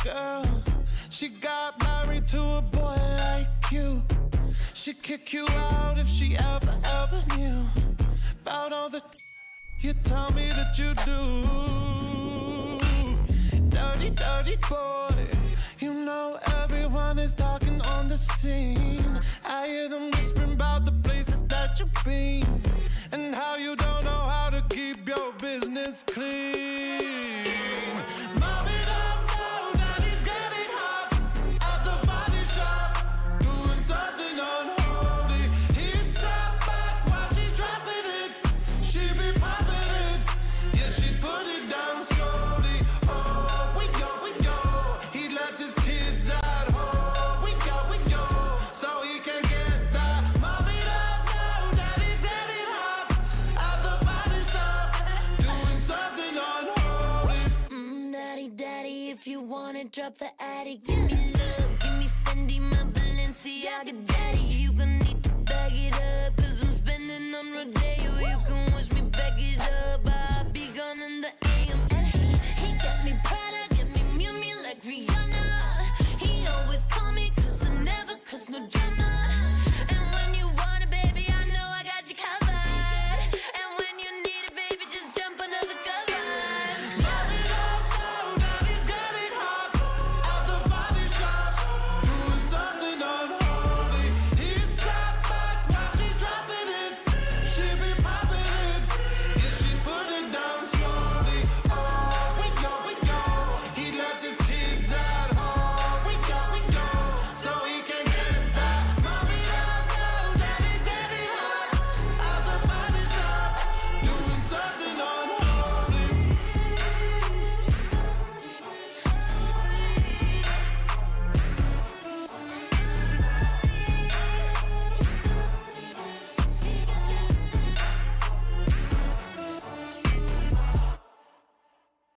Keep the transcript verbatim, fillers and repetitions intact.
girl. She got married to a boy like you. She'd kick you out if she ever, ever knew about all the you tell me that you do. Dirty, dirty boy. You know everyone is talking on the scene. I hear them whispering about the places that you've been and how you don't know how to keep your business clean. Mommy don't know that he's getting hot at the body shop, doing something unholy. He's sat back while she's dropping it. She be popping it, yeah, she put it down slowly. Oh, we go, we go. He left his kids at home. We go, we go, so he can get that. Mommy don't know that he's getting hot at the body shop, doing something unholy. Mm, daddy, daddy, if you wanna drop the attic, give me love, give me Fendi, my Balenciaga, daddy.